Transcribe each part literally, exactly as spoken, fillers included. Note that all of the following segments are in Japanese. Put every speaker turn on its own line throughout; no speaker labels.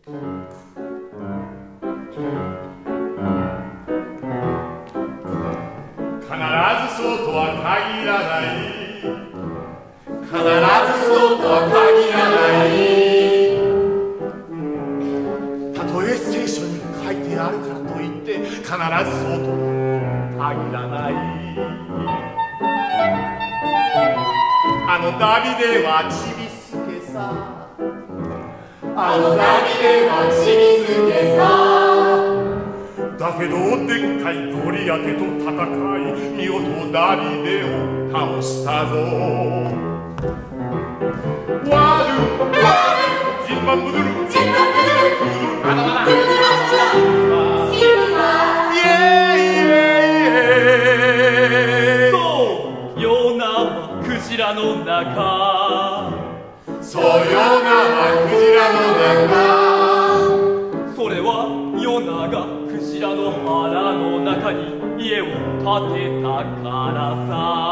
そうとは限らない必ずそうとは限らないたとえ聖書に書いてあるからといって必ずそうとは限らないあのダビデはちびすけさあのダビデはちびすけさだけどでっかいゴリアテと戦い見事ダビデを倒したぞワルワルジンバンブドゥルジンバンブドゥルアダマダシルバーイエイイエイ
そうヨナはクジラの中
そうヨナはクジラの
中それはヨナがクジラの腹の中に家を建てたからさ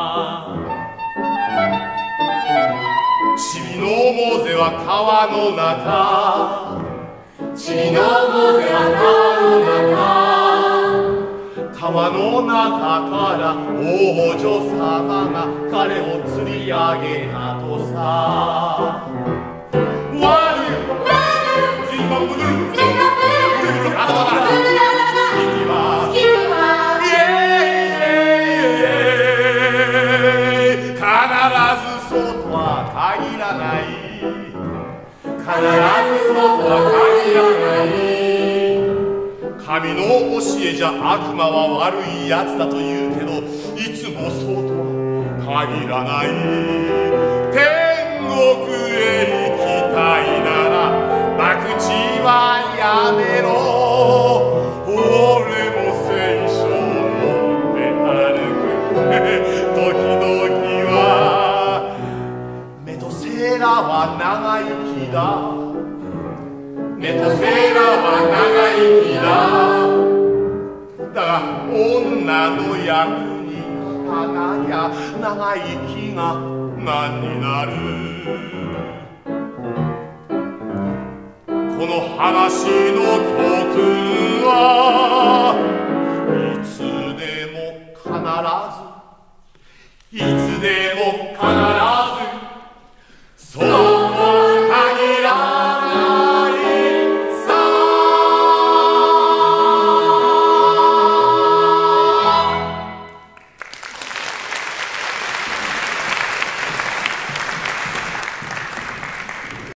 ちびのモーゼは川の中ちびのモーゼは川の中川の中から王女様が彼を釣り上げたとさワルジンバンブドゥルジンバンブドゥルアダマダそうとは限らない必ずそうとは限らない神の教えじゃ悪魔は悪いやつだと言うけどいつもそうとは限らない天国へ行きたいなら博打はやめろ俺も聖書を持って歩く時々セーラは長生きだメトセーラは長生きだだが女の役に立たなきゃ長生きが何になるこの話の曲はいつでも必ずいつでも必ず